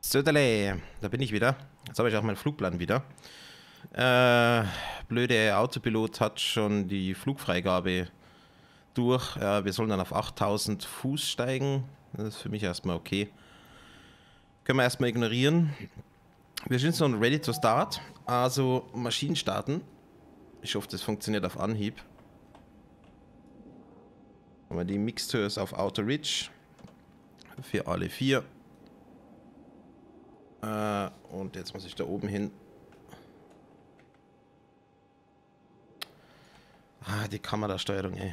Söderle, da bin ich wieder. Jetzt habe ich auch meinen Flugplan wieder. Blöde Autopilot hat schon die Flugfreigabe durch. Wir sollen dann auf 8000 Fuß steigen. Das ist für mich erstmal okay. Können wir erstmal ignorieren. Wir sind schon ready to start. Also Maschinen starten. Ich hoffe, das funktioniert auf Anhieb. Haben wir die Mixtures auf Auto Rich. Für alle 4. Und jetzt muss ich da oben hin. Die Kamerasteuerung, ey.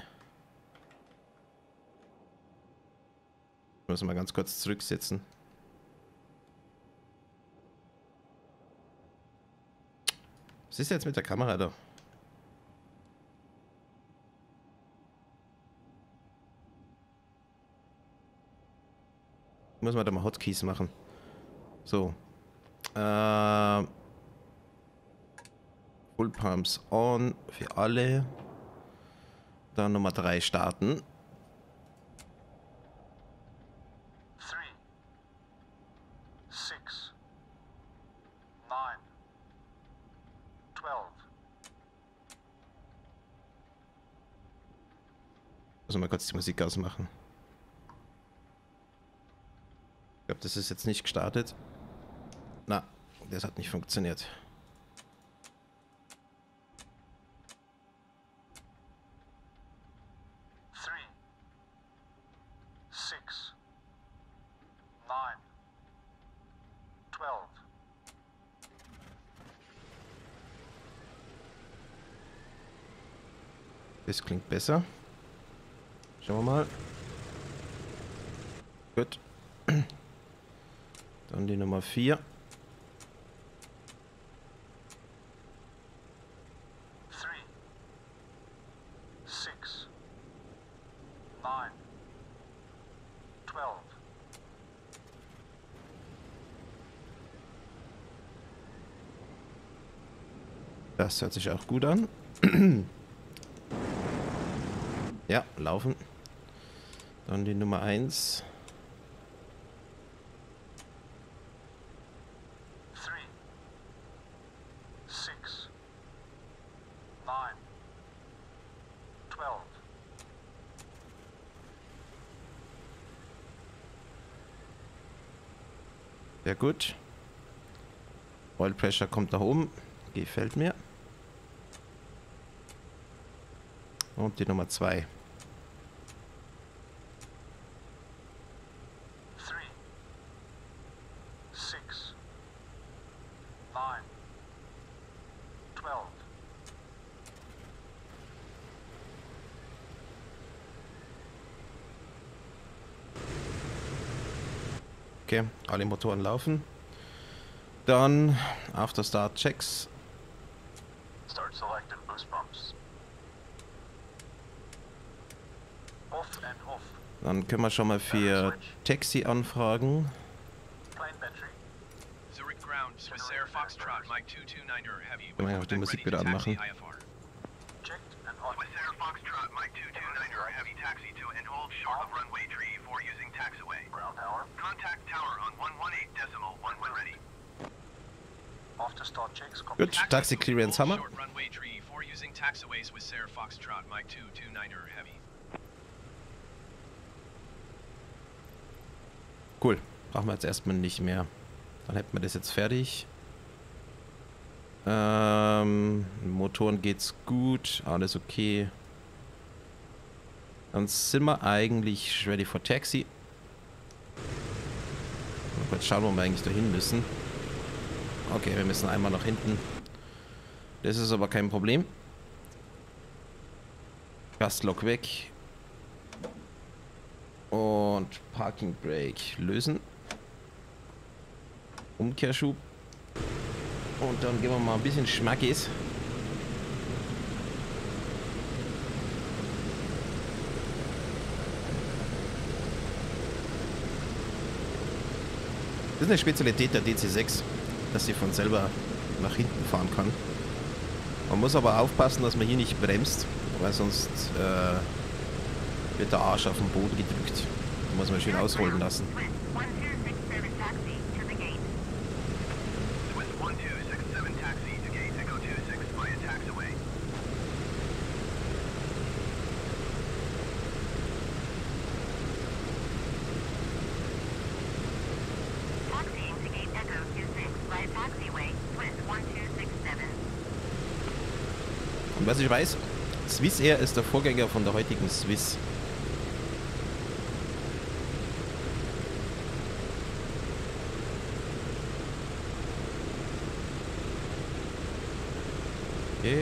Müssen wir ganz kurz zurücksetzen. Was ist jetzt mit der Kamera da? Muss man da mal Hotkeys machen. So. Full Pumps on für alle. Dann Nummer 3 starten. 3, 6, 9, 12. Muss mal kurz die Musik ausmachen. Ich glaube, das ist jetzt nicht gestartet. Na, das hat nicht funktioniert. Das klingt besser. Schauen wir mal. Gut. Dann die Nummer 4. 3, 6, 9, 12. Das hört sich auch gut an. Ja, laufen. Dann die Nummer 1. 3, 6, 9, 12. Sehr gut. Oil Pressure kommt nach oben. Gefällt mir. Und die Nummer 2. 3, 6, 9, 12. Okay, alle Motoren laufen. Dann After Start Checks. Start selected boost pumps. Off and off. Dann können wir schon mal für Taxi anfragen. Plane battery. Zurich ground, Swissair Foxtrot, Mike 229er Heavy. Können wir auch die Musik wieder anmachen. Checked and on. Swissair Foxtrot, Mike 229er Heavy taxi to and hold short of runway tree for using taxiway. Ground tower. Contact tower on 118.1 when ready. After start checks. Gut, Taxi Clearance haben wir. Short runway tree for using taxiways with Swissair Foxtrot, Mike 229er Heavy. Cool. Brauchen wir jetzt erstmal nicht mehr. Dann hätten wir das jetzt fertig. Motoren geht's gut. Alles okay. Dann sind wir eigentlich ready for Taxi. Jetzt schauen, wo wir eigentlich dahin müssen. Okay, wir müssen einmal nach hinten. Das ist aber kein Problem. Gaslock weg. Und Parking Brake lösen. Umkehrschub. Und dann geben wir mal ein bisschen Schmackes. Das ist eine Spezialität der DC6, dass sie von selber nach hinten fahren kann. Man muss aber aufpassen, dass man hier nicht bremst, weil sonst wird der Arsch auf den Boden gedrückt. Da muss man schön ausholen lassen. Und was ich weiß, Swissair ist der Vorgänger von der heutigen Swiss. Okay.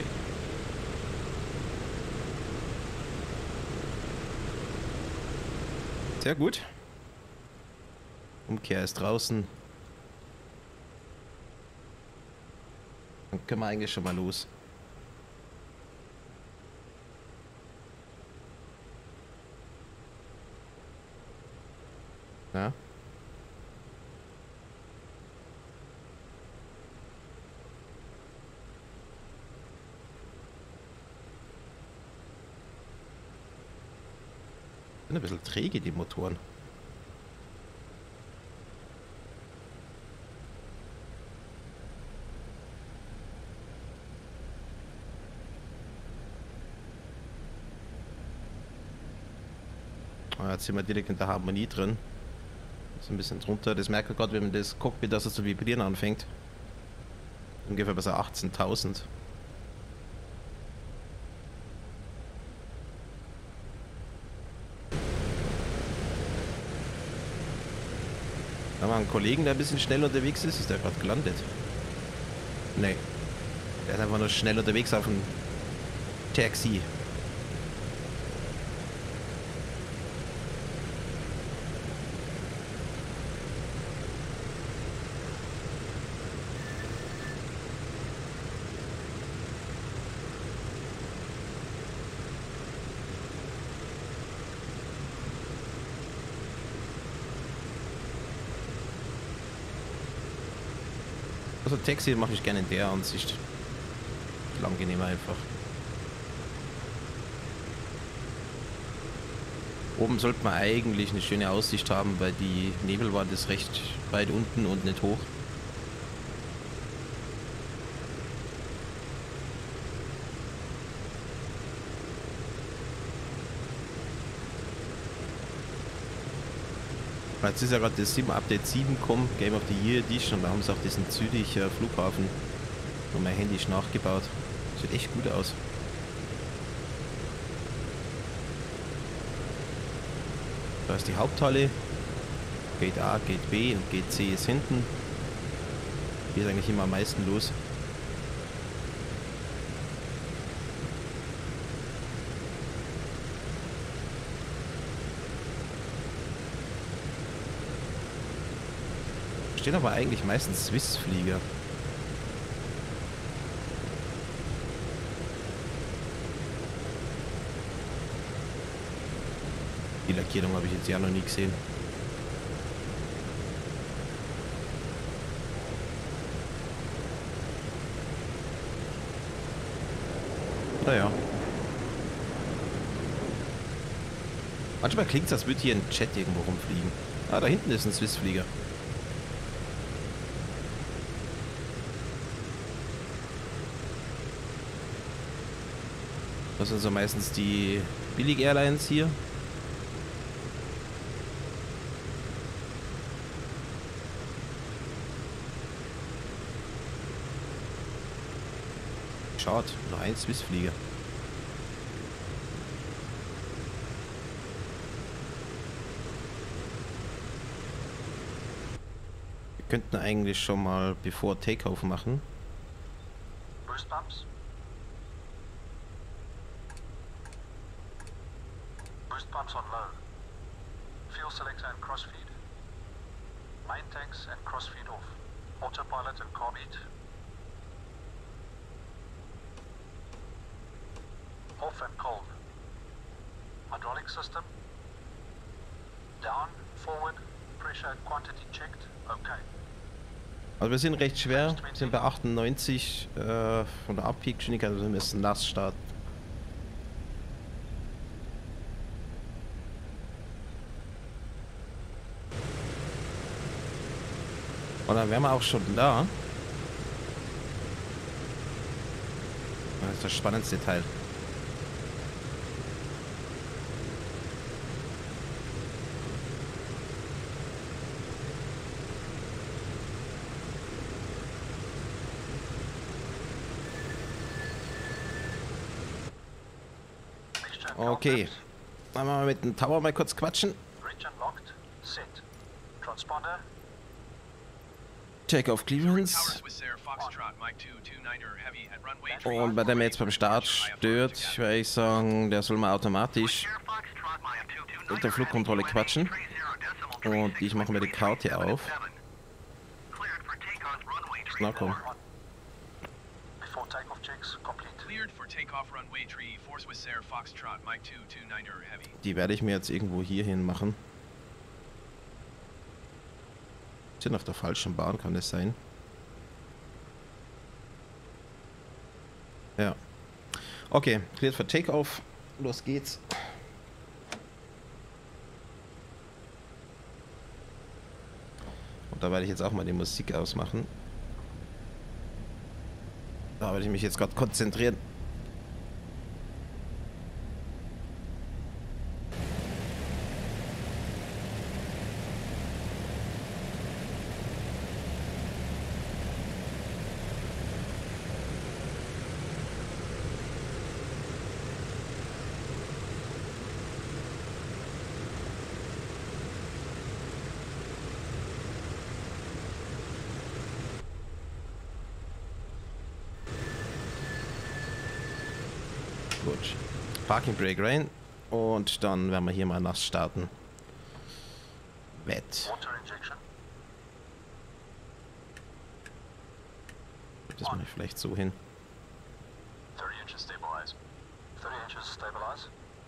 Sehr gut. Umkehr ist draußen. Dann können wir eigentlich schon mal los. Ja. Sind ein bisschen träge, die Motoren. Jetzt sind wir direkt in der Harmonie drin. Ist ein bisschen drunter. Das merkt man gerade, wenn man das Cockpit, dass es zu vibrieren anfängt. Ungefähr bei so 18.000. Da haben wir einen Kollegen, der ein bisschen schnell unterwegs ist. Ist der gerade gelandet? Nee. Der ist einfach nur schnell unterwegs auf dem Taxi. Also Taxi mache ich gerne in der Ansicht. Angenehmer einfach. Oben sollte man eigentlich eine schöne Aussicht haben, weil die Nebelwand ist recht weit unten und nicht hoch. Jetzt ist ja gerade das Update 7 gekommen, Game of the Year Edition, und da haben sie auch diesen Züricher Flughafen und mein Handy ist nachgebaut. Sieht echt gut aus. Da ist die Haupthalle. Gate A, Gate B und Gate C ist hinten. Hier ist eigentlich immer am meisten los. Stehen aber eigentlich meistens Swiss-Flieger. Die Lackierung habe ich jetzt ja noch nie gesehen. Naja. Manchmal klingt es, als würde hier ein Jet irgendwo rumfliegen. Ah, da hinten ist ein Swiss-Flieger. Das sind so meistens die Billig-Airlines hier. Schade, nur ein Swiss-Flieger. Wir könnten eigentlich schon mal bevor Takeoff machen. Boost pumps. Boost pumps on low. Fuel selector and crossfeed. Main tanks and crossfeed off. Autopilot and carb heat. Off and cold. Hydraulic system. Down, forward, pressure and quantity checked. Okay. Also wir sind recht schwer, wir sind bei 98 von der Abpeak-Geschwindigkeit, also wir müssen nass starten. Und dann wären wir auch schon da. Das ist das spannendste Teil. Okay. Dann machen wir mit dem Tower mal kurz quatschen. Region locked. Set. Transponder. Take-off Clearance. Und bei dem jetzt beim Start stört, würde ich sagen, der soll mal automatisch mit der Flugkontrolle quatschen. Und ich mache mir die Karte auf. Na komm. Before takeoff checks complete. Die werde ich mir jetzt irgendwo hierhin machen. Sind auf der falschen Bahn, kann das sein? Ja. Okay, cleared für Takeoff. Los geht's. Und da werde ich jetzt auch mal die Musik ausmachen. Da werde ich mich jetzt gerade konzentrieren. Gut. Parking Brake rein. Und dann werden wir hier mal nass starten. Wett. Water injection. Das mache ich vielleicht so hin. 30 inches stabilize. 30 inches stabilize.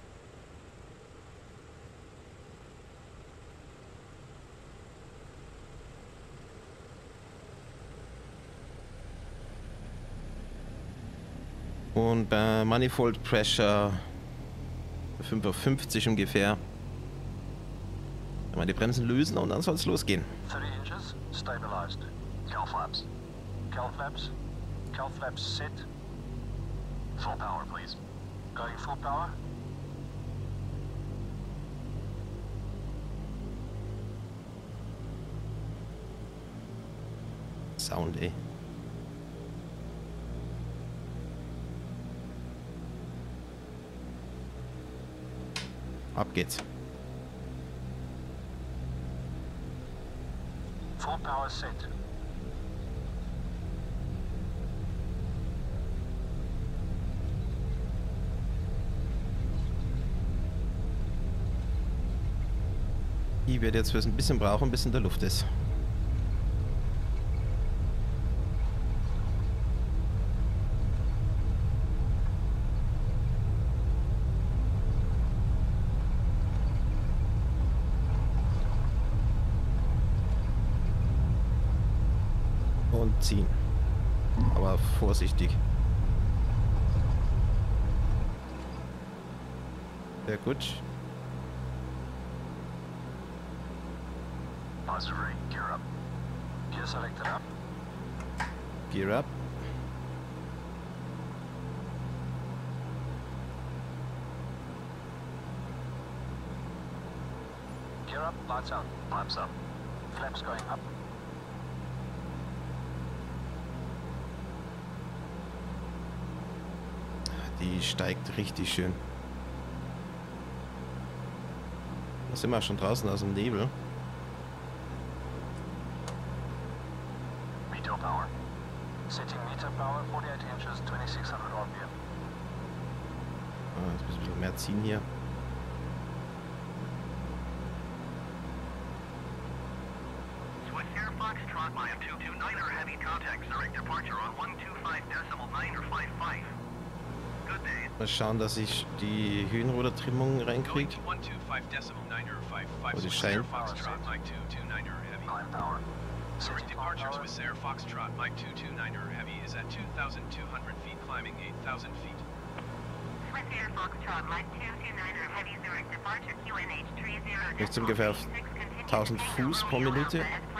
Und bei Manifold Pressure 5 auf 50 ungefähr. Wenn wir die Bremsen lösen und dann soll es losgehen. 30 inches stabilized. Cal flaps. Cal flaps. Cal flaps set. Full power, please. Going full power. Sound, ey. Ab geht's. Full power set. Die wird jetzt ein bisschen brauchen, bis in der Luft ist. Und ziehen. Aber vorsichtig. Sehr gut. Positive rate. Gear up. Gear selected up. Gear up. Gear up. Lights out. Flaps up. Flaps going up. Die steigt richtig schön. Da sind wir schon draußen aus dem Nebel. Meter power. Setting meter power 48 inches, 2600 RPM. Jetzt müssen wir ein bisschen mehr ziehen hier. Swiss Air Foxtrot Maya 229er heavy contact direct departure on 125.9 or 55. Good day. Mal schauen, dass ich die Höhenrudertrimmung reinkriege. Oh, die scheint. Climb power. Direct Setting departure power. Swiss Air Foxtrot Mike 229er heavy is at 2,200 feet, climbing 8,000 feet. Swiss Air Foxtrot Mike 229er heavy direct departure QNH 30. Jetzt ungefähr 1000 Fuß pro Minute.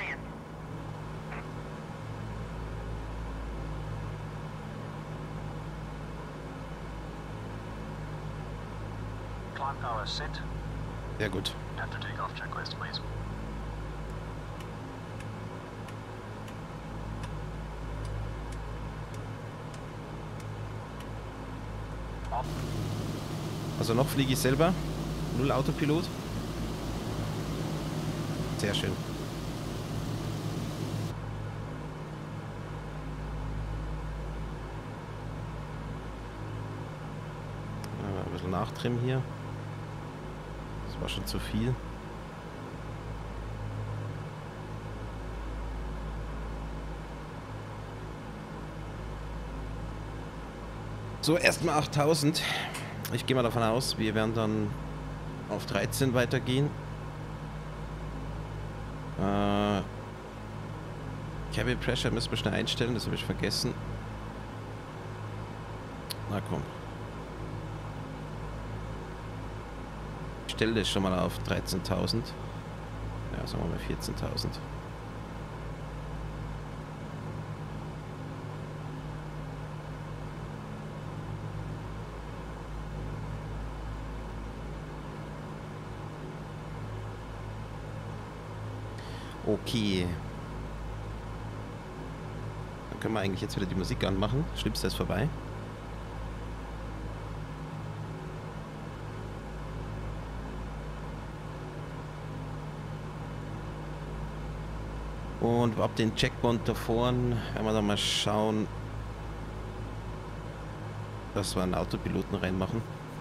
Climb power set. Sehr gut. After takeoff checklist, please. Off. Also noch fliege ich selber. 0 Autopilot. Sehr schön. Ein bisschen Nachtrimmen hier. Das war schon zu viel. So, erstmal 8000. Ich gehe mal davon aus, wir werden dann auf 13 weitergehen. Cabin Pressure müssen wir schnell einstellen, das habe ich vergessen. Na komm. Ich stelle das schon mal auf 13.000. Ja, sagen wir mal 14.000. Okay. Dann können wir eigentlich jetzt wieder die Musik anmachen. Das Schlimmste ist vorbei. Und ab den Checkpoint da vorne werden wir dann mal schauen, dass wir einen Autopiloten reinmachen.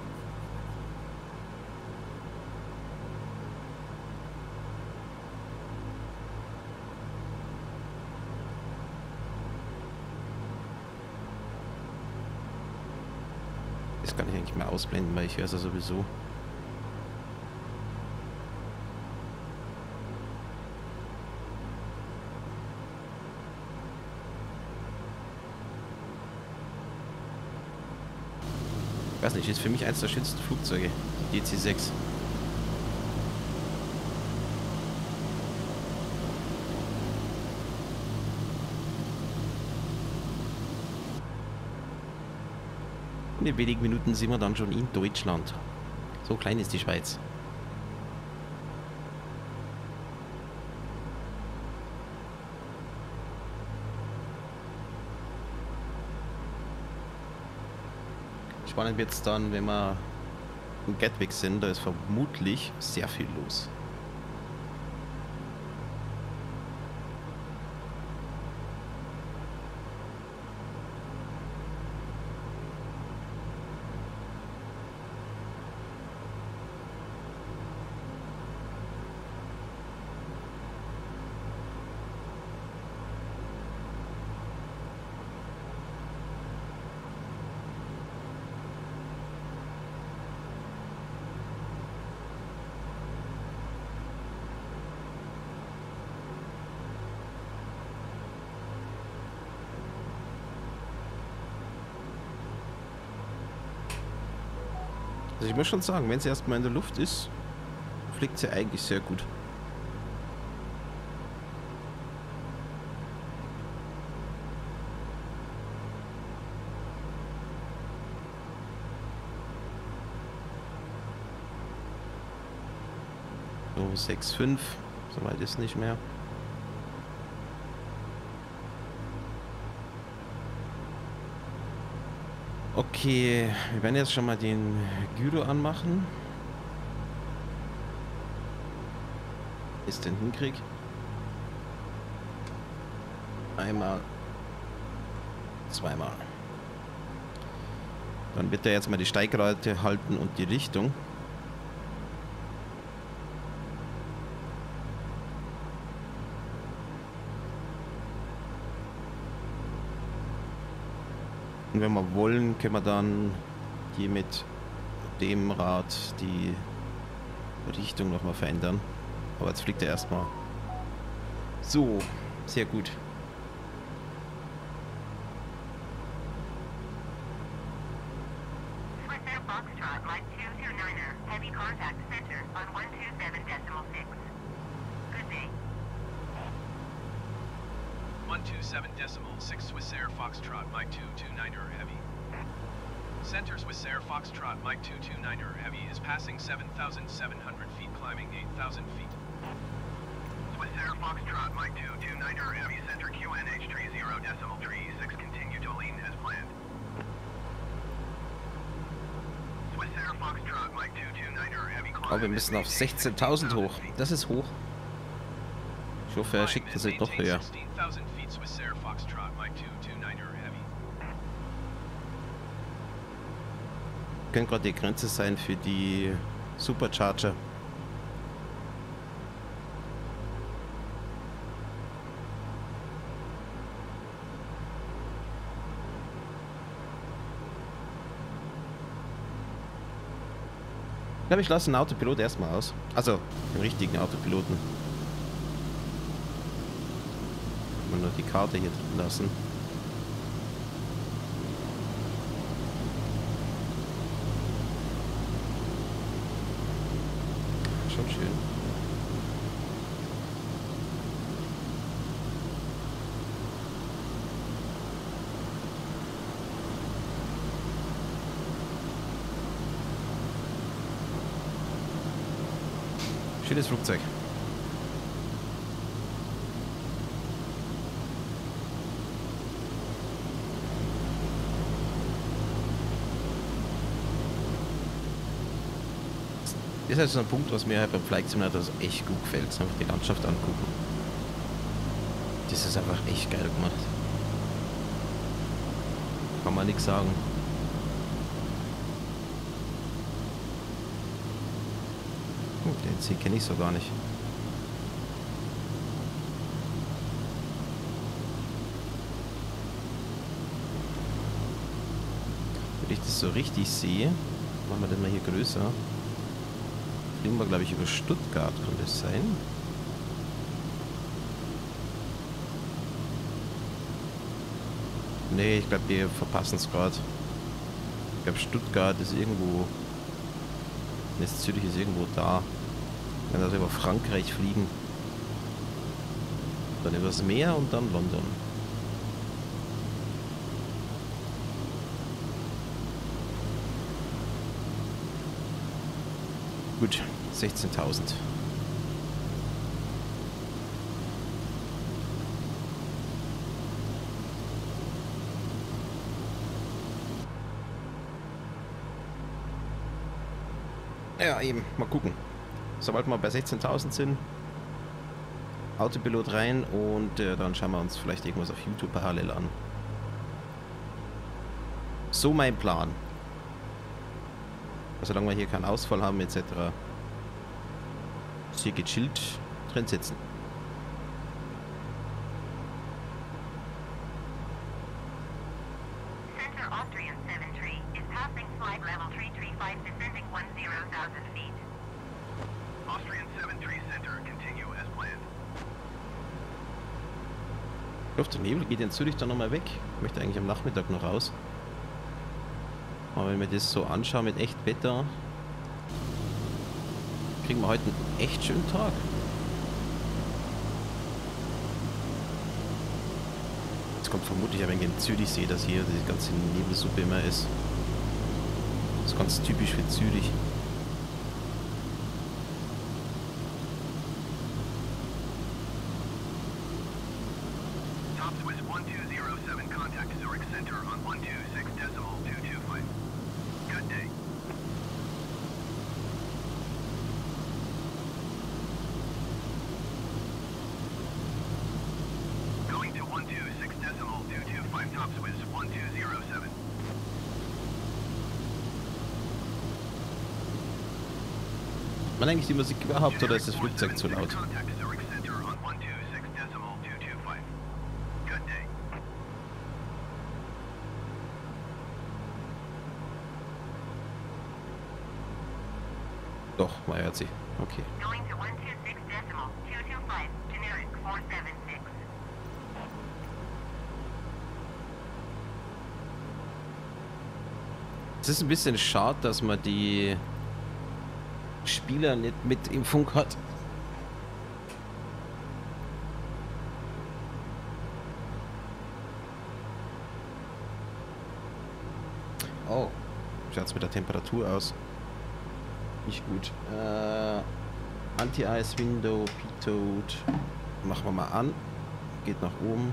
Das kann ich eigentlich mal ausblenden, weil ich höre es ja sowieso. Ich weiß nicht, ist für mich eines der schönsten Flugzeuge, die DC-6. Und in wenigen Minuten sind wir dann schon in Deutschland. So klein ist die Schweiz. Spannend wird es dann, wenn wir in Gatwick sind. Da ist vermutlich sehr viel los. Also ich muss schon sagen, wenn sie erstmal in der Luft ist, fliegt sie eigentlich sehr gut. So 6,5, soweit ist nicht mehr. Okay, wir werden jetzt schon mal den Gyro anmachen. Ist den hinkrieg. Einmal. Zweimal. Dann wird er jetzt mal die Steigrate halten und die Richtung. Und wenn wir wollen, können wir dann hier mit dem Rad die Richtung nochmal verändern. Aber jetzt fliegt er erstmal. So, sehr gut. Swissair Foxtrot, Mike 229er, heavy contact center on 127.6. Good day. 127.6 Swissair Foxtrot, Mike 229er Heavy. Center Swissair Foxtrot, Mike 229er Heavy is passing 7,700 feet, climbing 8,000 feet. Swissair Foxtrot, Mike 229er Heavy, center QNH 30.36, continue to lean as planned. Swissair Foxtrot, Aber wir müssen auf 16.000 hoch. Das ist hoch. Ich hoffe, er schickt das doch höher. 16,000 feet Swiss Air Foxtrot, Mike 229er Heavy. Könnte gerade die Grenze sein für die Supercharger. Ich glaube, ich lasse den Autopilot erstmal aus. Also, den richtigen Autopiloten. Mal nur die Karte hier drin lassen. Schon schön. Schönes Flugzeug. Das ist halt so ein Punkt, was mir halt beim Flight Simulator echt gut gefällt. Einfach die Landschaft angucken. Das ist einfach echt geil gemacht. Kann man nichts sagen. Den See kenne ich so gar nicht. Wenn ich das so richtig sehe, machen wir den mal hier größer. Fliegen wir, glaube ich, über Stuttgart, kann das sein? Nee, ich glaube, wir verpassen es gerade. Ich glaube, Stuttgart ist irgendwo. Jetzt Zürich ist irgendwo da. Wir werden also über Frankreich fliegen. Dann übers Meer und dann London. Gut, 16.000. Ja, eben. Mal gucken. Sobald wir bei 16.000 sind, Autopilot rein und dann schauen wir uns vielleicht irgendwas auf YouTube parallel an. So mein Plan. Solange wir hier keinen Ausfall haben etc. Ist hier gechillt drin sitzen. Center Austrian 73 is passing flight level 335 descending 10,000 feet. Austrian 73 Center, continue as planned. Luft und Nebel geht in Zürich dann nochmal weg. Ich möchte eigentlich am Nachmittag noch raus. Aber wenn wir das so anschauen mit echt Wetter, kriegen wir heute einen echt schönen Tag. Jetzt kommt vermutlich ein wenig in Zürichsee, dass hier die ganze Nebelsuppe immer ist. Das ist ganz typisch für Zürich. Top Swiss 1207, contact Zurich Center on 126.225. Good day. Going to 126.225, Top Swiss 1207. Man eigentlich die Musik überhaupt oder ist das Flugzeug zu laut? Contact Zurich Center on 126.225. Good day. Doch, man hört sie. Okay. Going to 126.225, generic 476. Es ist ein bisschen schade, dass man die Spieler nicht mit im Funk hat. Oh, schaut es mit der Temperatur aus? Nicht gut. Anti-Ice Window, P-Toad. Machen wir mal an. Geht nach oben.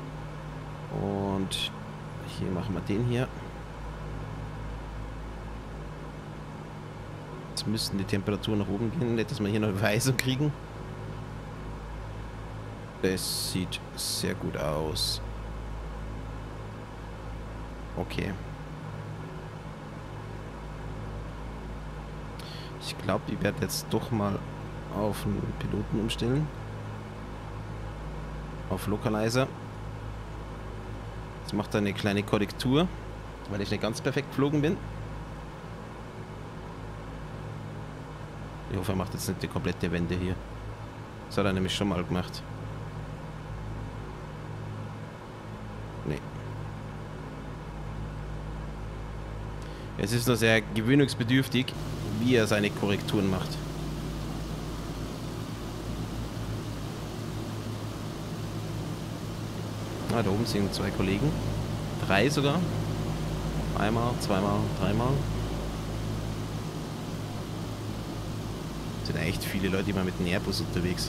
Und hier machen wir den hier. Jetzt müssten die Temperaturen nach oben gehen, nicht, dass wir hier noch Verheißung kriegen. Das sieht sehr gut aus. Okay. Ich glaube, ich werde jetzt doch mal auf einen Piloten umstellen. Auf Localizer. Jetzt macht er eine kleine Korrektur, weil ich nicht ganz perfekt geflogen bin. Ich hoffe, er macht jetzt nicht die komplette Wende hier. Das hat er nämlich schon mal gemacht. Nee. Es ist nur sehr gewöhnungsbedürftig, wie er seine Korrekturen macht. Ah, da oben sind 2 Kollegen. 3 sogar. Einmal, zweimal, dreimal. Es sind echt viele Leute immer mit dem Airbus unterwegs.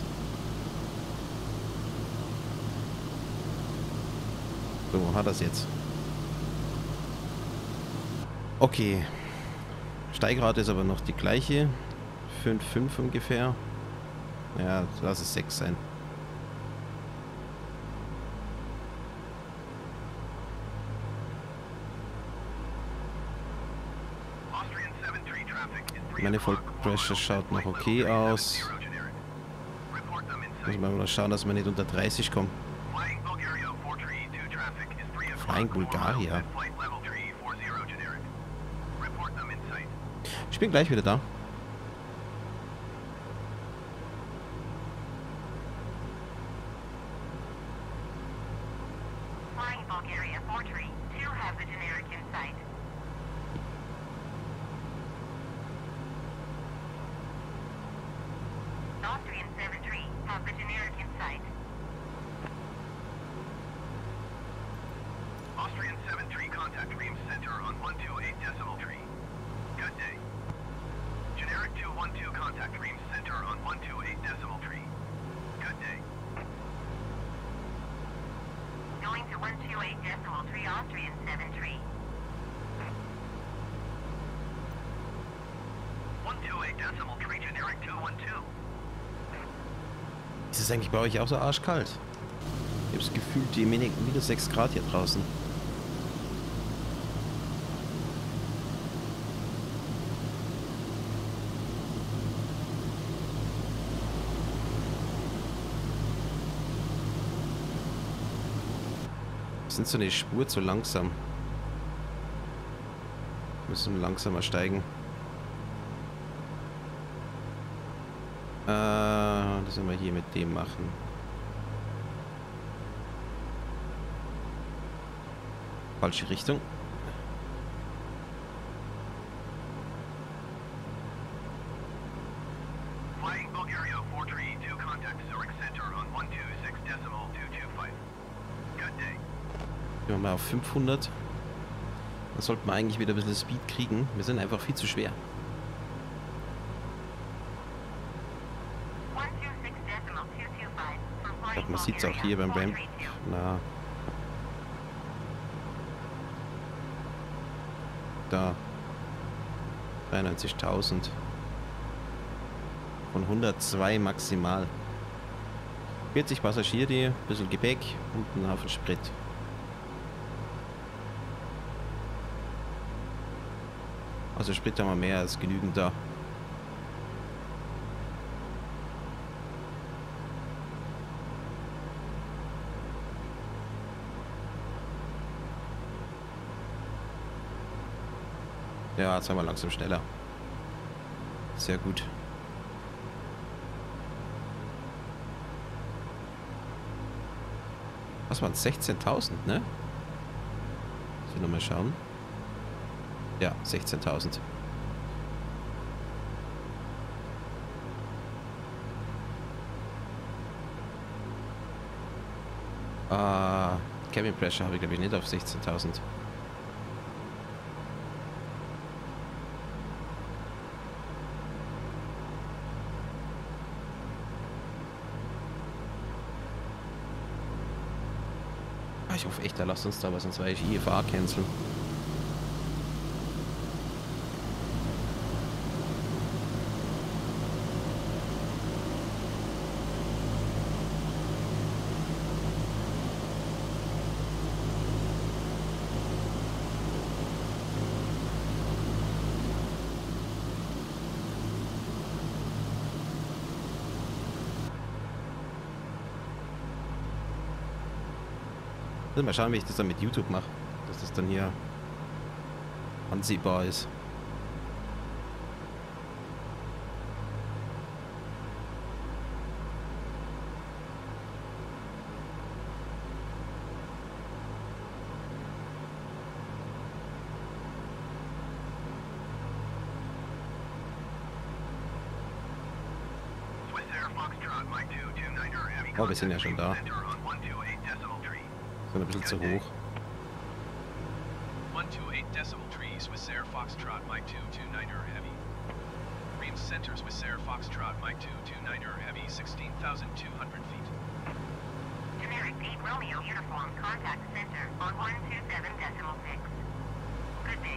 So, hat er es jetzt. Okay. Steigrate ist aber noch die gleiche. 5,5 ungefähr. Ja, lass es 6 sein. Manifold Pressure schaut noch okay aus. Muss man mal schauen, dass wir nicht unter 30 kommen. Flying Bulgaria. Ich bin gleich wieder da. Flying Bulgaria 432 have the generic in sight. Austrian 73 have the generic in sight. Austrian 73 contact Reams Center on 128.3. Good day. Generic 212 contact Reams Center on 128.3. Good day. Going to 128.3 Austrian 73. 128.3 generic 212. Ist es eigentlich bei euch auch so arschkalt? Ich habe das Gefühl, die minus 6 Grad hier draußen. Sind so eine Spur zu langsam. Müssen wir langsamer steigen. Das werden wir hier mit dem machen. Falsche Richtung. Flying Bulgaria 432 contact Zurich Center on 126.225. Good day. Gehen wir mal auf 500. Da sollten wir eigentlich wieder ein bisschen Speed kriegen. Wir sind einfach viel zu schwer. 126.225 for Ich flying glaube, man sieht es auch Bulgaria hier beim Ramp. 432. Na. Da. 93.000. Von 102 maximal. 40 Passagiere, ein bisschen Gepäck und ein Haufen Sprit. Also Sprit haben wir mehr als genügend da. Ja, jetzt haben wir langsam schneller. Sehr gut. Was waren es? 16.000, ne? Ich will nochmal schauen. Ja, 16.000. Cabin Pressure habe ich glaube ich nicht auf 16.000. Ich hoffe echt, da lasst uns da was, sonst werde ich IFA canceln. Also mal schauen, wie ich das dann mit YouTube mache. Dass das dann hier ansehbar ist. Swiss Air Foxtrot, Mike 229er, heavy Oh, wir sind ja contact schon Dream da. Center on 128 decimal tree. So ein bisschen zu hoch. 128 decimal tree, Swiss Air Foxtrot, Mike 229er, heavy. Reams Center, Swiss Air Foxtrot, Mike 229er, heavy, 16,200 feet. Generic 8 Romeo uniform contact center on 127.6. Good day.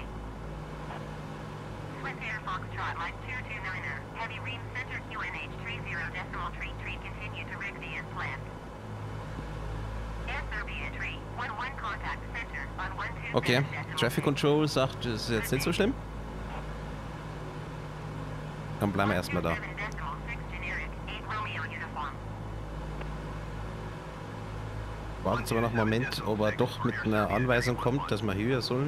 Swiss Air Foxtrot Mike 229er, heavy ream center QNH 30.3 continue to Rigby as planned. Air Serbia tree 11 contact center on 127.6. Okay, Traffic Control sagt, es ist jetzt nicht so schlimm. Dann bleiben wir erstmal da. 127.6 generic 8 Romeo uniform. Warten jetzt aber noch einen Moment, ob er doch mit einer Anweisung kommt, dass wir höher sollen.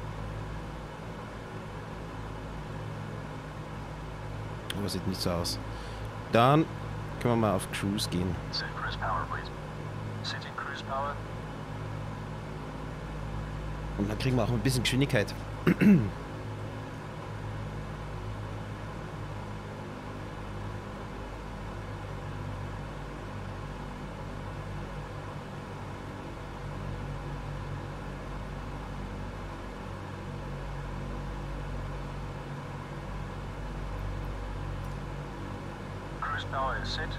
Aber sieht nicht so aus. Dann können wir mal auf Cruise gehen. Set cruise power, please. Setting cruise power. Und dann kriegen wir auch ein bisschen Geschwindigkeit. Cruise power is set.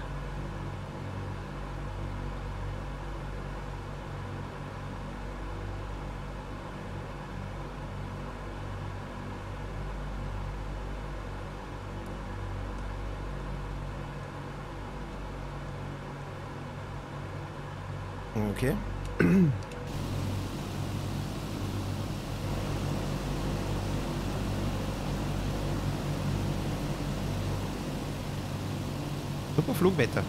Okay. Super Flugwetter.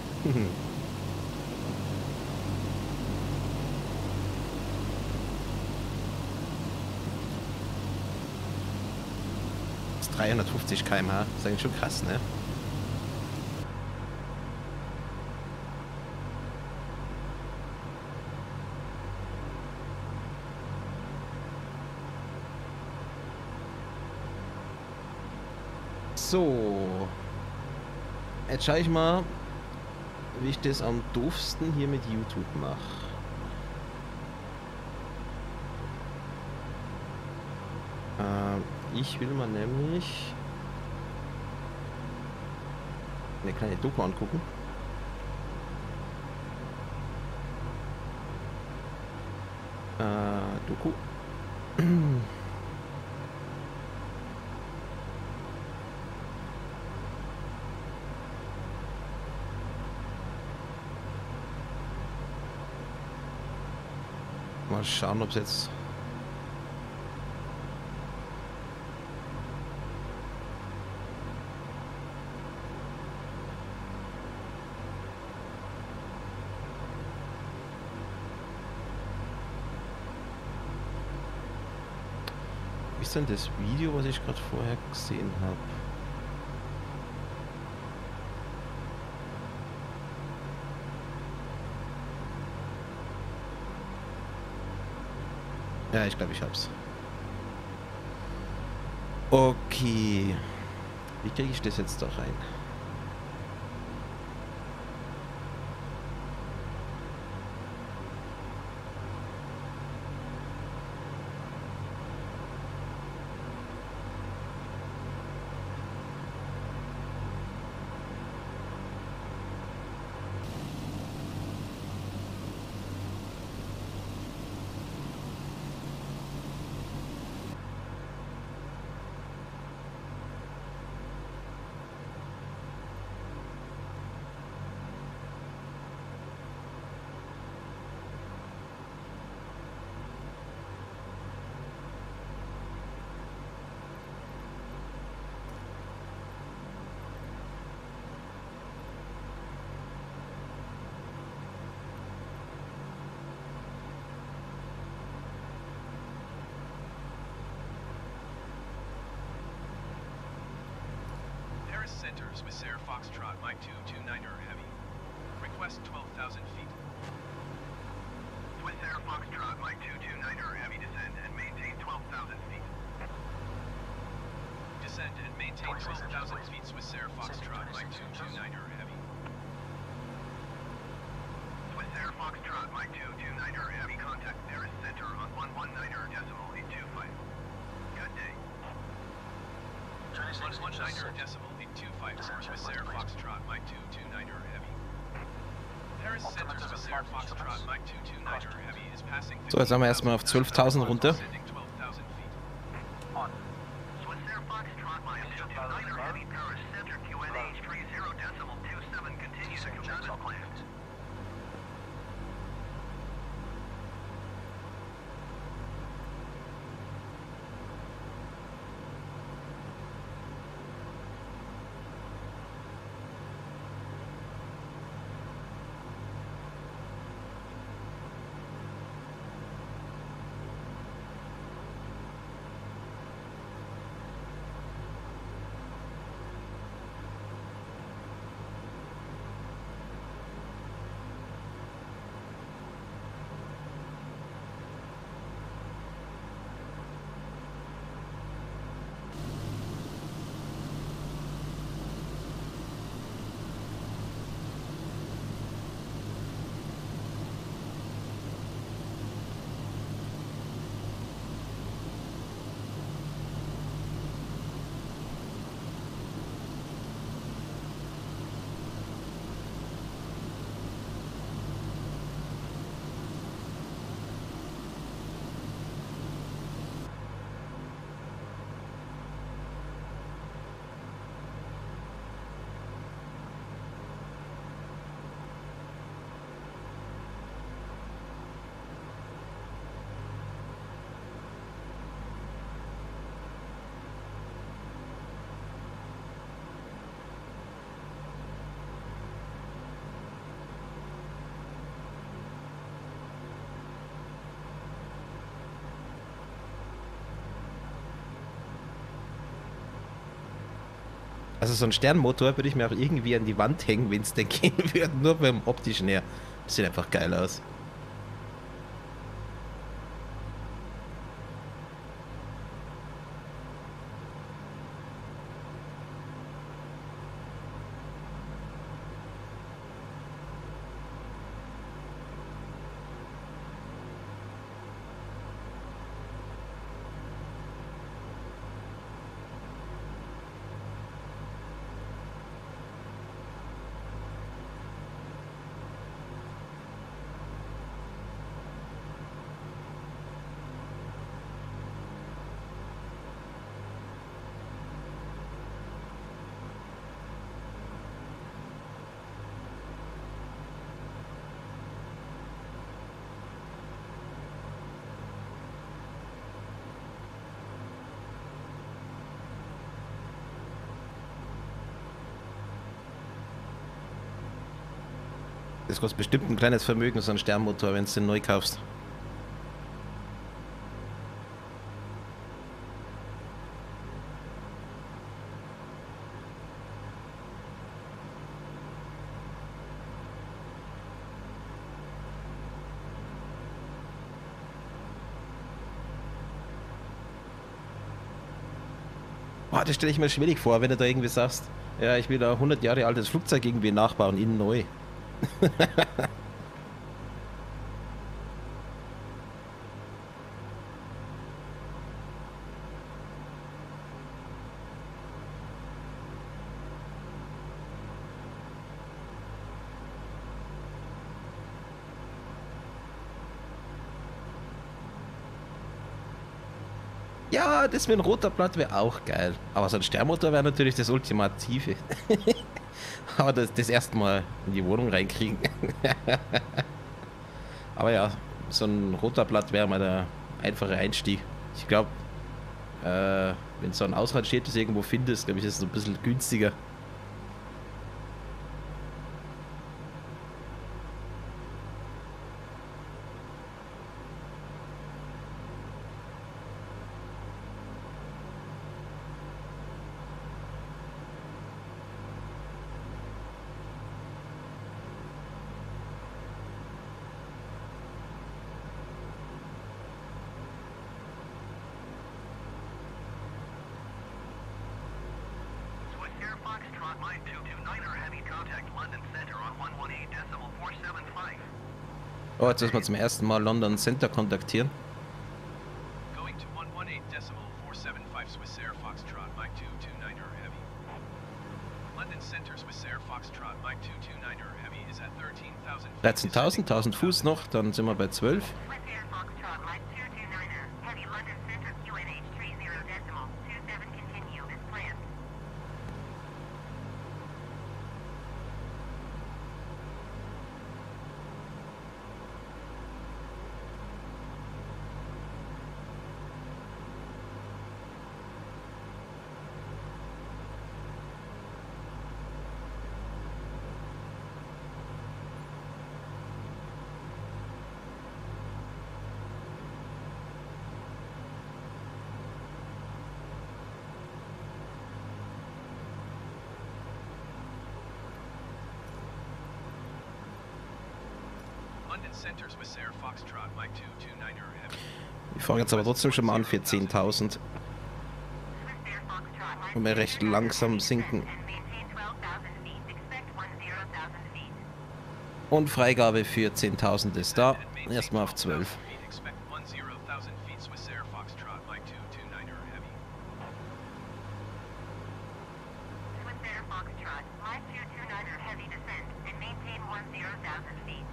Das ist 350 km/h. Das ist eigentlich schon krass, ne? So. Jetzt schaue ich mal, wie ich das am doofsten hier mit YouTube mache. Ich will mal nämlich eine kleine Doku angucken. Doku. Mal schauen, ob es jetzt... Wie ist denn das Video, was ich gerade vorher gesehen habe? Ja, ich glaube, ich hab's. Okay. Wie kriege ich das jetzt da rein? Center, Swissair Foxtrot, Mike 229er Heavy. Request 12,000 feet. Swissair Foxtrot, Mike 229er, heavy descend and maintain 12,000 feet. Descend and maintain 12,000 feet, Swissair Foxtrot, Mike 229er Heavy. Swissair Foxtrot, Mike 229er, heavy contact nearest center on 119er decimal 825. Good day. 119er decimal 825 for Swissair Foxtrot, Mike 229er Heavy. Paris Center, Swissair Foxtrot, Mike 229er Heavy is passing. So, jetzt haben wir erstmal auf 12.000 runter. On. Swissair Foxtrot, Mike 229er, heavy Paris Center, QNH 30 decimal 27, continue to command as planned. Also so ein Sternmotor würde ich mir auch irgendwie an die Wand hängen, wenn es denn gehen würde, nur beim optischen her. Das sieht einfach geil aus. Das kostet bestimmt ein kleines Vermögen, so ein Sternmotor, wenn du den neu kaufst. Boah, das stelle ich mir schwierig vor, wenn du da irgendwie sagst, ja, ich will da 100 Jahre altes Flugzeug irgendwie nachbauen, innen neu. Ja, das mit einem Rotorblatt wäre auch geil. Aber so ein Sternmotor wäre natürlich das Ultimative. Aber das erstmal in die Wohnung reinkriegen. Aber ja, so ein Rotorblatt wäre mal der einfache Einstieg. Ich glaube, wenn so ein Ausrangiert irgendwo findest, glaube ich, ist es ein bisschen günstiger. Foxtrot Mike 229er, heavy contact London Center on 118.475. Oh, jetzt müssen wir zum ersten Mal London Center kontaktieren. Going to 118.475 Swiss Air Foxtrot Mike 229er Heavy. London Center Swiss Air Foxtrot Mike 229er Heavy is at 13,000 feet. 13.000, 1000 Fuß noch, dann sind wir bei 12. Swiss Air Foxtrot Mike 229er, heavy London Center QNH 30.27 continue as planned. London Center Swiss Air Foxtrot Mike 229er Heavy. Ich fange jetzt aber trotzdem schon mal an für 10.000. Swiss Air Foxtrot Mike Und wir recht langsam sinken. and maintain 12,000 feet. Expect 10,000 feet. Und Freigabe für 10.000 ist da. Erstmal auf 12. Expect 10,000 feet Swiss Air Foxtrot Mike 229er Heavy. Swiss Air Foxtrot Mike 229er, heavy descent and maintain 10,000 feet.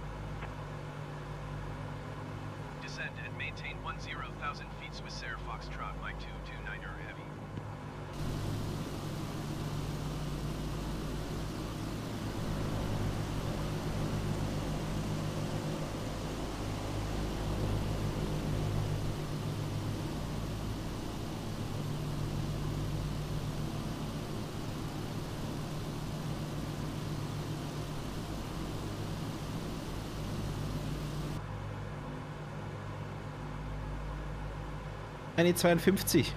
Descend and maintain 10,000 feet Swiss Air Foxtrot Mike 229er Heavy. Eine 52.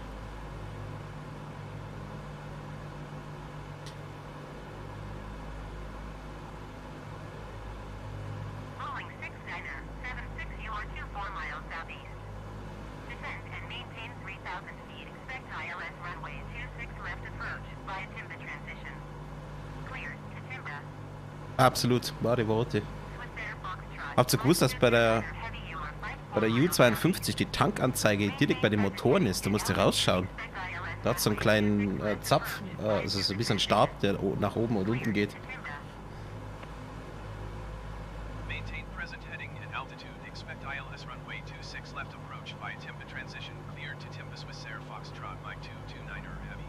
Following 69er, 76 you are 24 miles southeast. Descend and maintain 3,000 feet. Expect ILS runway 26 left approach via Timba transition. Clear to Timba. Absolut, wahre Worte. Swiss Air Foxtrot. Habt ihr gewusst, dass bei der Bei der U52 die Tankanzeige direkt bei den Motoren ist? Da musst du rausschauen. Da hat so einen kleinen Zapf, also so ein bisschen Stab, der nach oben und unten geht. Maintain present heading and altitude. Expect ILS runway 26 left approach via Timba transition. Cleared to Timba Swiss Air Foxtrot Mike 229er Heavy.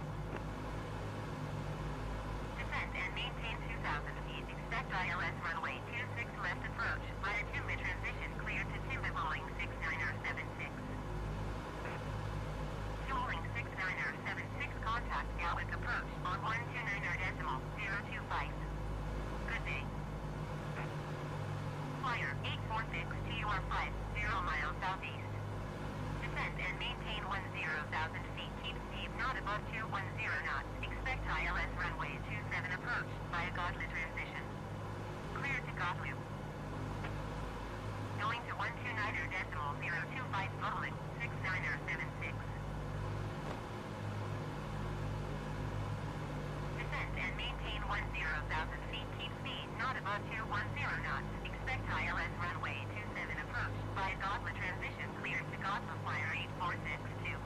Descend and maintain 2,000 feet. Expect ILS runway 26 left approach via Timba transition. Clear to Timba Boeing 69er 76. Fueling 69er 76 contact Gatwick approach on 129.025. Good day. Flyer 846 TUR 50 miles southeast. Descend and maintain 10,000 feet. Keep speed not above 210 knots. Expect ILS runway 27 approach via Godlet transition. Clear to Godloop. Going to 129.025 Boeing 69er 76. Descend and maintain 10,000 feet. Keep speed not above 210 knots. Expect ILS runway 27 approach via Godlet transition. Clear to Godlet Flyer 8462.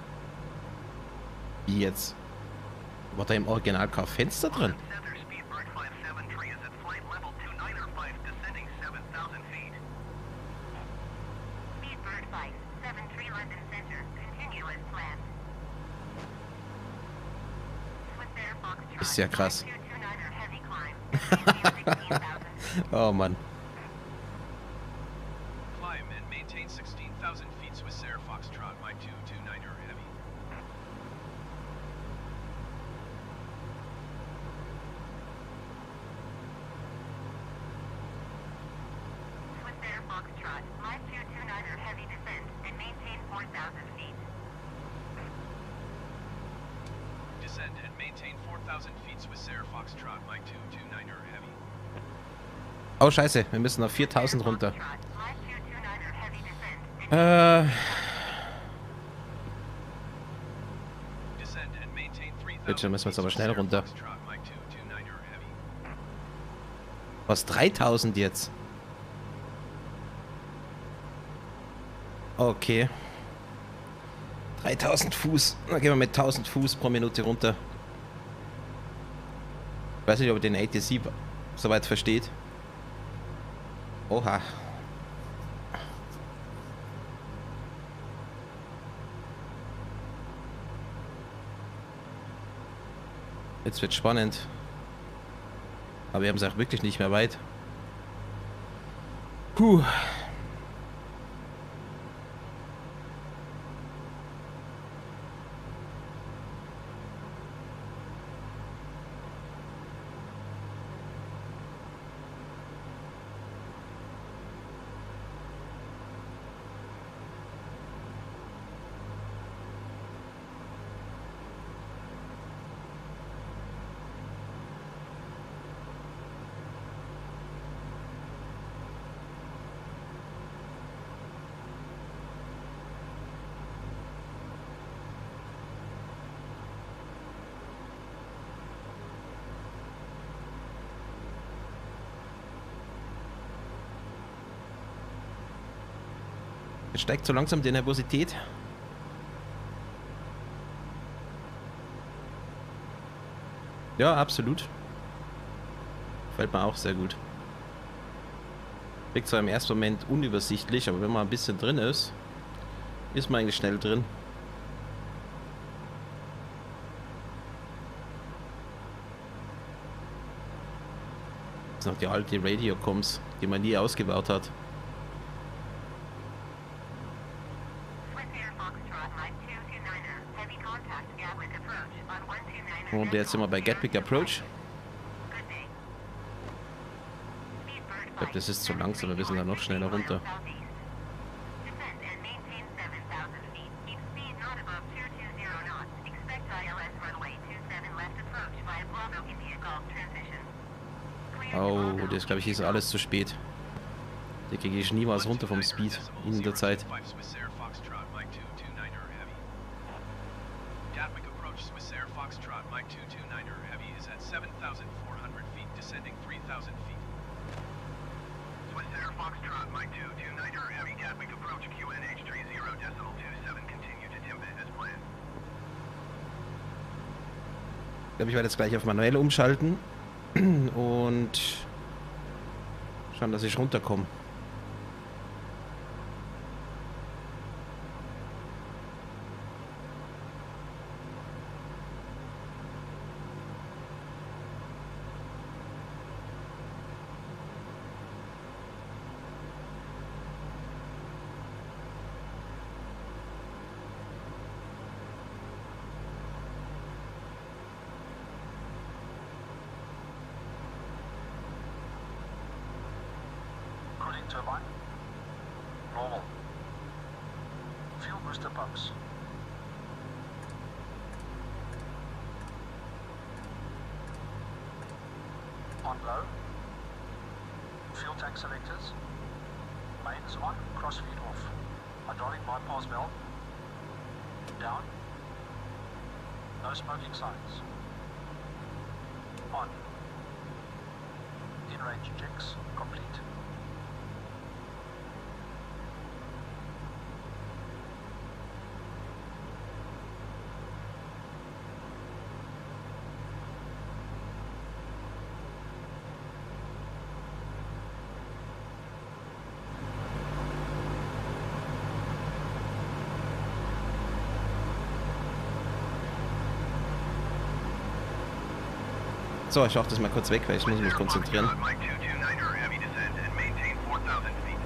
Wie jetzt? War da im Original kein Fenster drin? Center speed bird Ist ja krass. 229er heavy climb. 16,000. Oh Mann. Climb and maintain 16,000 feet Swiss Air Foxtrot Mike 229er Heavy. Swiss Air Foxtrot, Mike 229er heavy descent and maintain 4,000 feet. Descend and maintain 4,000 feet Swiss Air Foxtrot Mike 229er Heavy. Oh Scheiße, wir müssen auf 4000 runter. Foxtrot, Mike 229er heavy descent and Descend and maintain 3,000 Bitte, müssen wir jetzt aber feet schnell Swiss Air runter. Foxtrot Mike 229er Heavy. Was, 3000 jetzt? Okay. 3000 Fuß. Dann gehen wir mit 1000 Fuß pro Minute runter. Ich weiß nicht, ob ihr den ATC soweit versteht. Oha. Jetzt wird spannend. Aber wir haben es auch wirklich nicht mehr weit. Puh. Jetzt steigt so langsam die Nervosität. Ja, absolut. Fällt mir auch sehr gut. Wirkt zwar im ersten Moment unübersichtlich, aber wenn man ein bisschen drin ist, ist man eigentlich schnell drin. Das ist noch die alte Radio-Coms, die man nie ausgebaut hat. Swiss Air Foxtrot, Mike 229er, heavy contact Gatwick approach on 129er. Und jetzt sind wir bei Gatwick Approach. Good day. Speed bird Ich glaube, das ist zu langsam, wir müssen da noch schneller runter. Descend and maintain 7,000 feet. Keep speed not above 220 knots. Expect ILS runway 27 left approach via Bravo India Golf transition. Oh, das glaube ich ist alles zu spät. Da kriege ich niemals runter vom Speed in der Zeit. Swiss Air Foxtrot Mike 229er Heavy. Gatwick approach Swiss Air Foxtrot Mike 229er Heavy is at 7,400 feet, descending 3,000 feet. Swiss Air Foxtrot Mike 229er Heavy Gatwick approach QNH 30.27 continue to Timbit as planned. Ich glaube, ich werde jetzt gleich auf manuell umschalten und schauen, dass ich runterkomme. Cooling turbine. Normal. Fuel booster pumps. On low. Fuel tank selectors. Mains on, crossfeed off. Hydraulic bypass valve. Down. No smoking signs. On. In-range checks complete. So, ich schaue das mal kurz weg, weil ich muss mich konzentrieren. Foxtrot, Mike 229er, heavy descent and maintain 4,000 feet.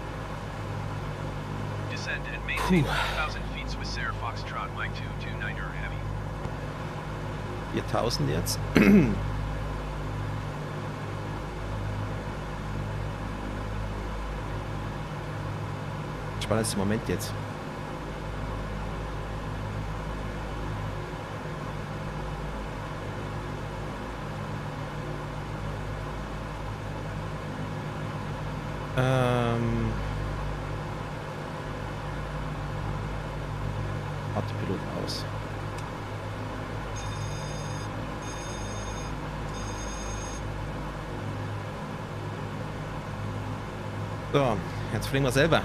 Descend and maintain 4,000 feet Swissair Foxtrot Mike 229er Heavy. 4000 jetzt. Spannendster Moment jetzt. Autopilot aus. So, jetzt fliegen wir selber.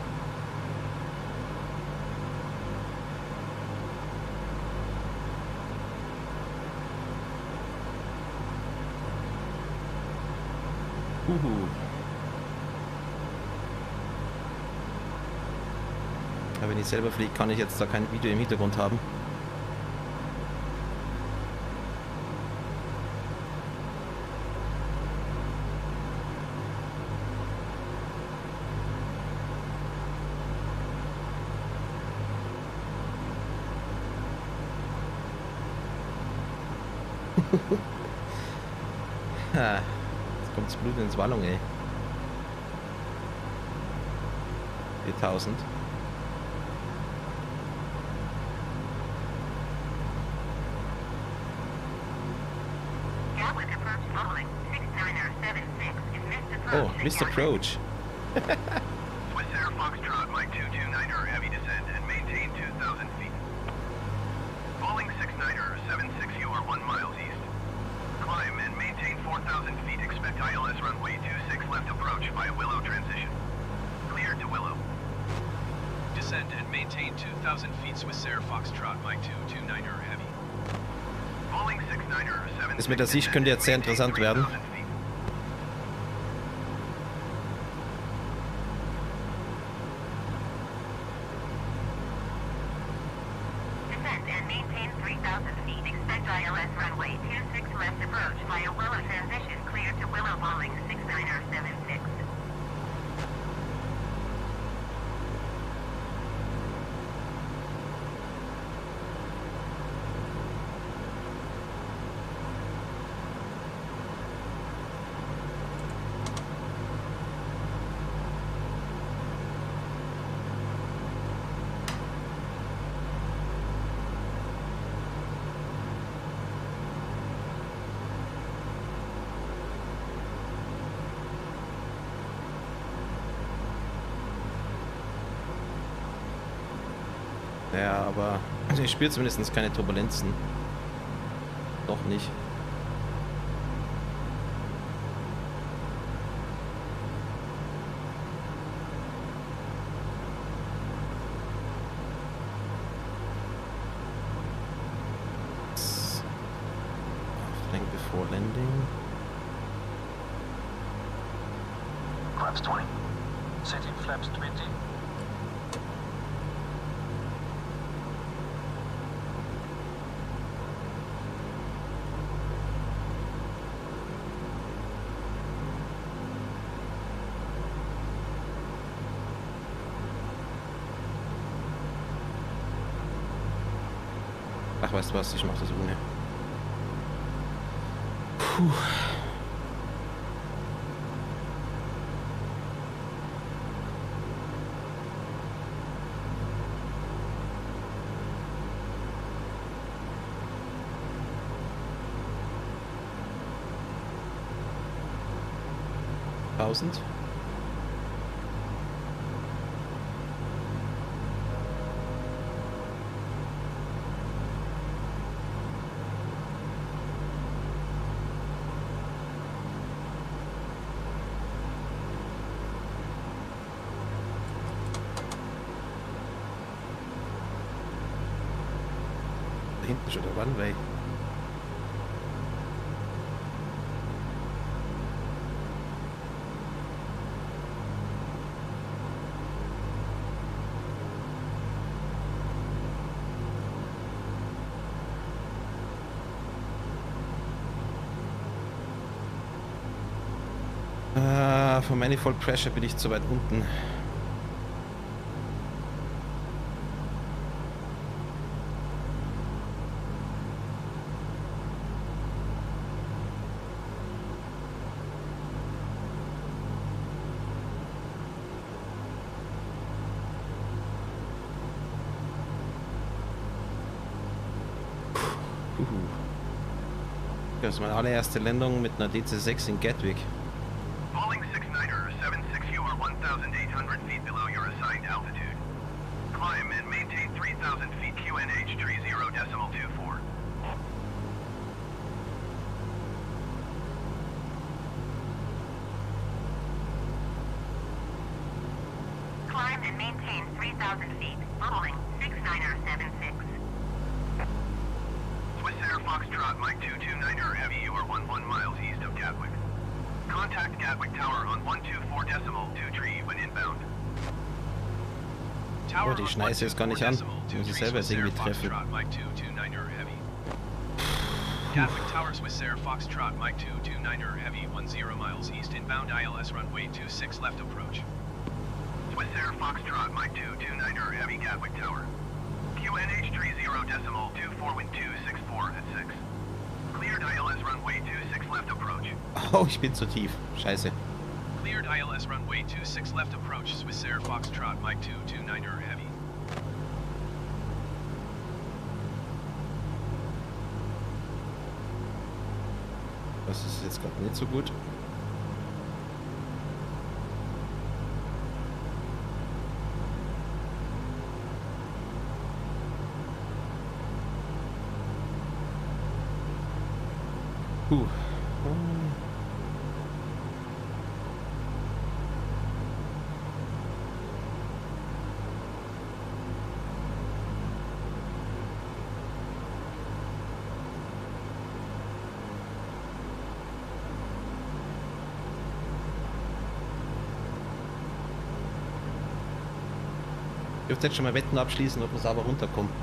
Aber wenn ich selber fliege, kann ich jetzt da kein Video im Hintergrund haben. Jetzt kommt das Blut ins Wallung, ey. 4000. Oh, Missed Approach. Swissair Foxtrot, Mike 229er, heavy descent and maintain 2,000 feet. Falling 69er, 76, you are 1 mile east. Climb and maintain 4,000 feet. Expect ILS runway 26 left approach via Willow transition. Cleared to Willow. Descend and maintain 2,000 feet Swissair Foxtrot Mike 229er Heavy. Falling 69er, 76. Das mit der Sicht könnte jetzt sehr interessant werden. Descend and maintain 3,000 feet. Expect ILS runway 26 left approach via Willow transition. Clear to Willow Boeing 69er 76. Ja, aber also ich spüre zumindest keine Turbulenzen. Noch nicht. Think before landing. Flaps 20. Setting flaps 20. Ach, weißt du was? Ich mach das ohne. Puh. Tausend. Da hinten ist schon der Runway. Von Manifold Pressure bin ich zu weit unten. Das ist meine allererste Landung mit einer DC-6 in Gatwick. Falling 69er, 76, you are 1,800 feet below your assigned altitude. Climb and maintain 3,000 feet QNH 30.24. Climb and maintain 3,000 feet. Following 69er76. Swissair Foxtrot, Mike 229er Heavy, you are 11 miles east of Gatwick. Contact Gatwick Tower on 124.23 when inbound. Tower Oh, die on Schneise ist gar nicht an. 124.23 Muss ich selber jetzt irgendwie treffen. Foxtrot, Mike 229er Heavy. Gatwick Tower, Swissair Foxtrot, Mike 229er Heavy, 10 miles east inbound ILS runway 26 left approach. Swissair Foxtrot, Mike 229er Heavy, Gatwick Tower. QNH 30.24 wind 264 at 6. Cleared ILS runway 26 left approach. Oh, ich bin zu tief. Scheiße. Cleared ILS runway 26 left approach, Swissair Foxtrot, Mike 229er Heavy. Das ist jetzt gerade nicht so gut. Ich dürfte jetzt schon mal Wetten abschließen, ob wir sauber runterkommen.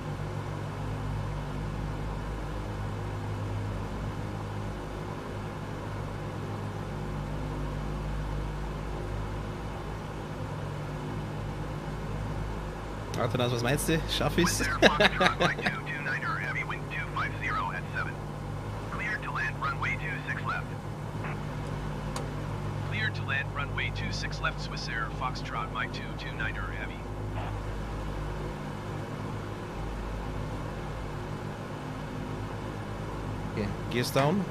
Athanas, was meinst du? Schaff ich's? Swissair Foxtrot, Mike 229er Heavy, wind 250 at 7. Cleared to land runway 26 left. Cleared to land runway 26 left, Swissair Foxtrot, Mike 229er Heavy. Okay, Gears down.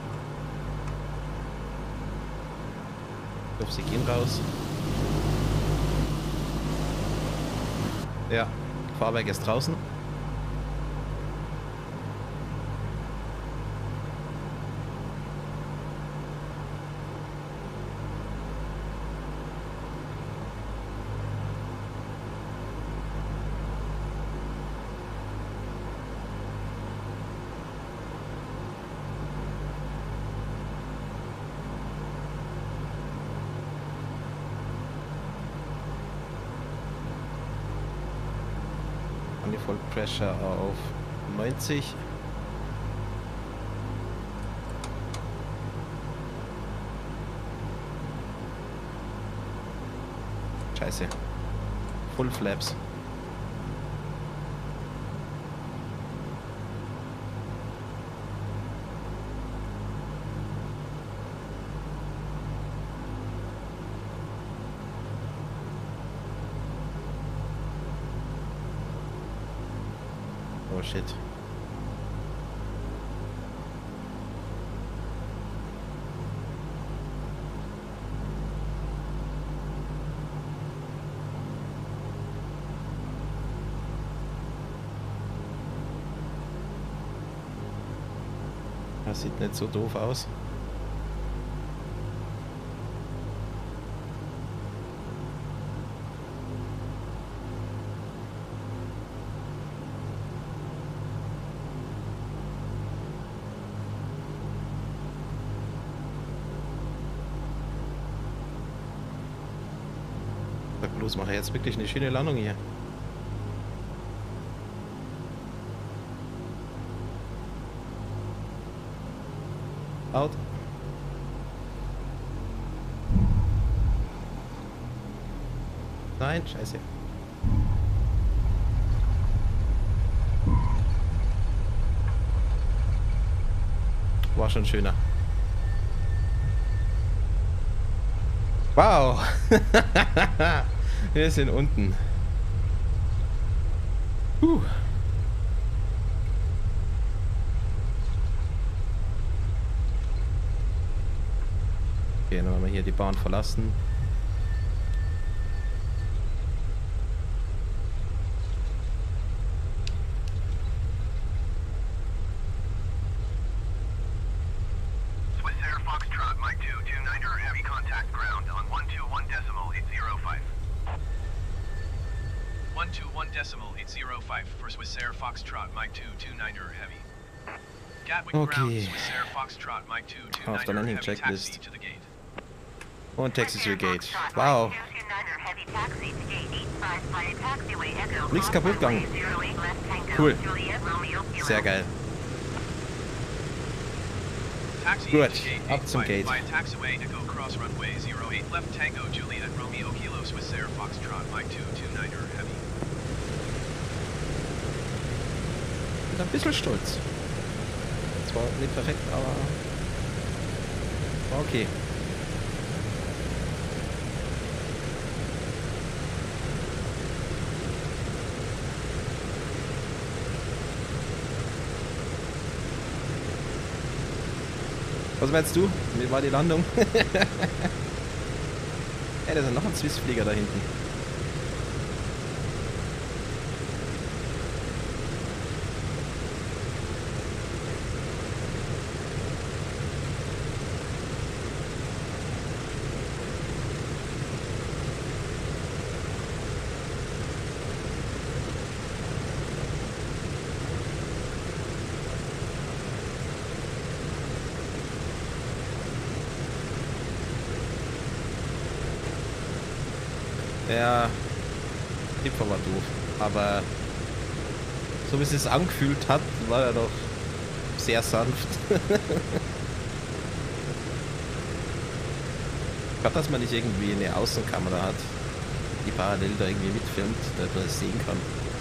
Ich hoffe, sie gehen raus. Ja, Fahrwerk ist draußen. Manifold Pressure auf 90. Scheiße. Full Flaps. Oh shit. Das sieht nicht so doof aus. Sag bloß, mache jetzt wirklich eine schöne Landung hier. Out. Nein, scheiße. War schon schöner. Wow. Wir sind unten. Okay, dann wollen wir hier die Bahn verlassen. Swiss Air Foxtrot, Mike 229er, heavy contact ground on 121.805. 121.805 for Swiss Air Foxtrot, Mike 229er, heavy. Gatwick Okay. ground, Swiss Air Foxtrot, Mike 229er, Auf der Landing heavy, taxi Checklist. to the gate. Und Taxi to the Gate. Wow. Nichts kaputt gegangen. Cool. Sehr geil. Taxi Gut, to the gate, ab zum 85, Gate. via taxiway Echo Cross Runway 08 left Tango Juliet Romeo Kilo Swiss Air Foxtrot, Mike 229er, heavy. Bin ein bisschen stolz. Zwar nicht perfekt, aber war okay. Was meinst du? Wie war die Landung? Ey, da ist noch ein Swiss-Flieger da hinten. Der Tipper war doof, aber so wie es sich angefühlt hat, war er doch sehr sanft. Gerade, dass man nicht irgendwie eine Außenkamera hat, die parallel da irgendwie mitfilmt, damit man es sehen kann.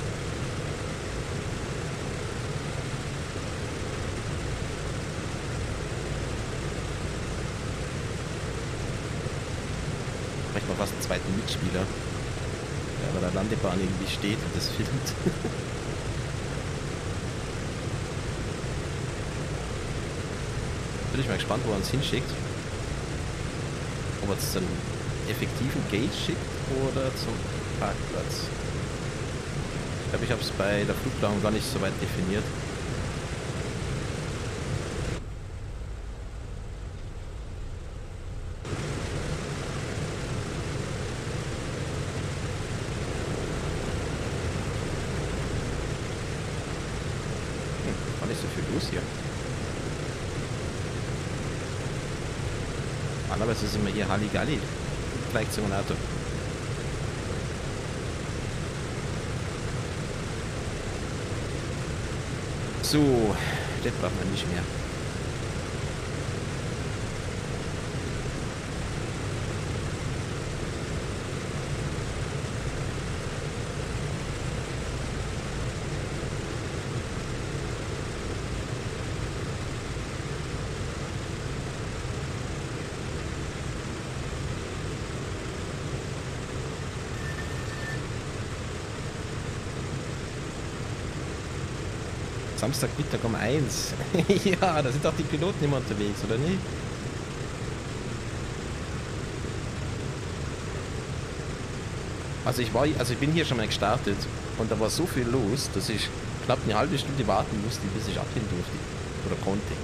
Vielleicht mal fast einen zweiten Mitspieler, der bei der Landebahn irgendwie steht und das filmt. Bin ich mal gespannt, wo er uns hinschickt. Ob er uns zum effektiven Gate schickt oder zum Parkplatz. Ich glaube, ich habe es bei der Flugplanung gar nicht so weit definiert. War nicht so viel los hier. Normalerweise sind wir hier Halligalli. Vielleicht Simulator. So, das brauchen wir nicht mehr. Samstagmittag um 1. Ja, da sind doch die Piloten immer unterwegs, oder nicht? Also ich bin hier schon mal gestartet und da war so viel los, dass ich knapp eine halbe Stunde warten musste, bis ich abheben durfte. Oder konnte.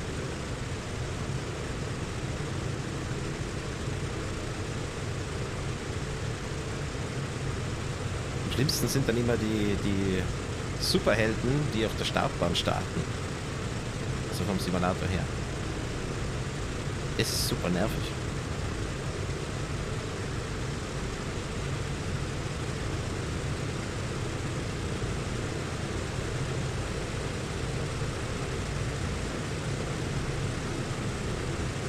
Am schlimmsten sind dann immer die Superhelden, die auf der Startbahn starten. Also vom Simulator her. Es ist super nervig.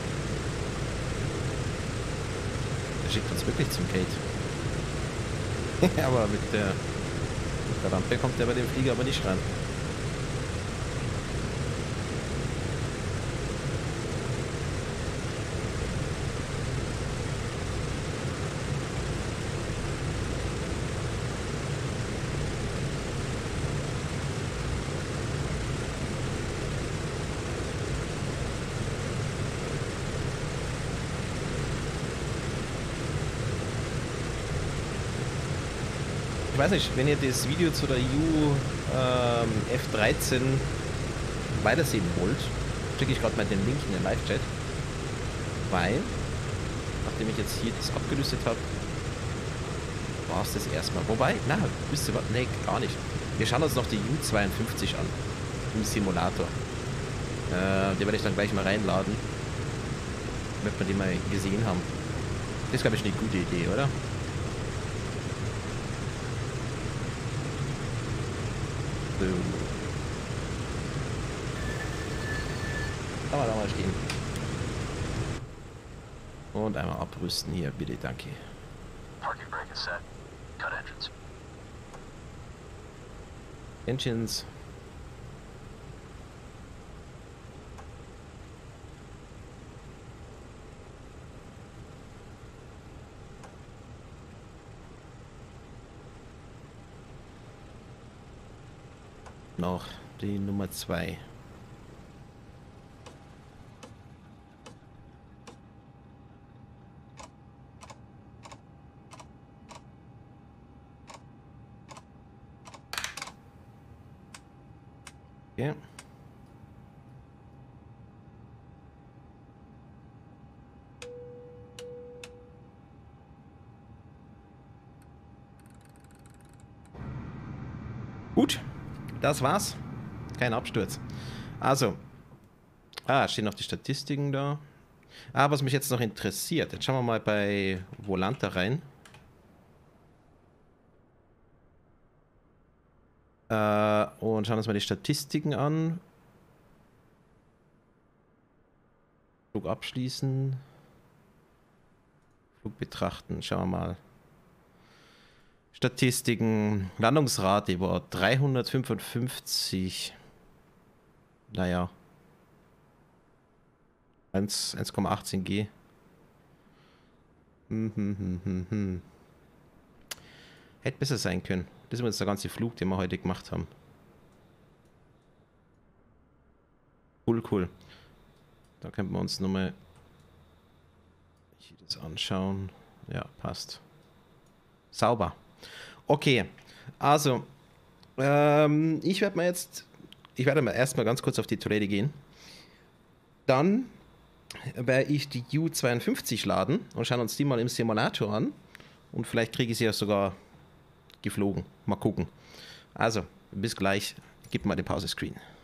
Er schickt uns wirklich zum Gate. Aber mit der Rampe kommt der bei dem Flieger aber nicht ran. Ich weiß nicht, wenn ihr das Video zu der F13 weitersehen wollt, schicke ich gerade mal den Link in den Live-Chat, weil, nachdem ich jetzt hier das abgelöstet habe, war es das erstmal. Wobei, na, wisst ihr was? Nee, gar nicht. Wir schauen uns noch die U52 an, im Simulator. Die werde ich dann gleich mal reinladen, damit wir die mal gesehen haben. Das ist, glaube ich, eine gute Idee, oder? So. Da mal stehen. Und einmal abrüsten hier, bitte, danke. Parking brake is set. Cut entrance. Engines. Noch die Nummer 2. Okay. Gut. Das war's. Kein Absturz. Also. Stehen noch die Statistiken da. Was mich jetzt noch interessiert. Jetzt schauen wir mal bei Volanta rein. Und schauen uns mal die Statistiken an. Flug abschließen. Flug betrachten. Schauen wir mal. Statistiken, Landungsrate war 355. Naja. 1,18 G. Hätte besser sein können. Das ist jetzt der ganze Flug, den wir heute gemacht haben. Cool. Da könnten wir uns nochmal hier das anschauen. Ja, passt. Sauber. Okay, also, ich werde mal erstmal ganz kurz auf die Toilette gehen. Dann werde ich die U52 laden und schauen uns die mal im Simulator an. Und vielleicht kriege ich sie ja sogar geflogen. Mal gucken. Also, bis gleich. Gib mal den Pause-Screen.